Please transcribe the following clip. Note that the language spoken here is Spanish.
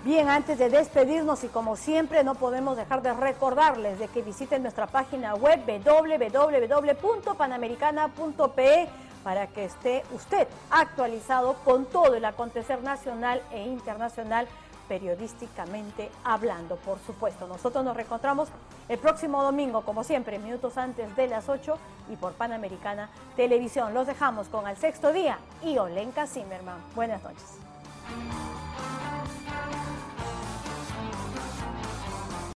Bien, antes de despedirnos y como siempre no podemos dejar de recordarles de que visiten nuestra página web www.panamericana.pe para que esté usted actualizado con todo el acontecer nacional e internacional periodísticamente hablando, por supuesto. Nosotros nos reencontramos el próximo domingo, como siempre, minutos antes de las 8 y por Panamericana Televisión. Los dejamos con Al Sexto Día y Olenka Zimmerman. Buenas noches.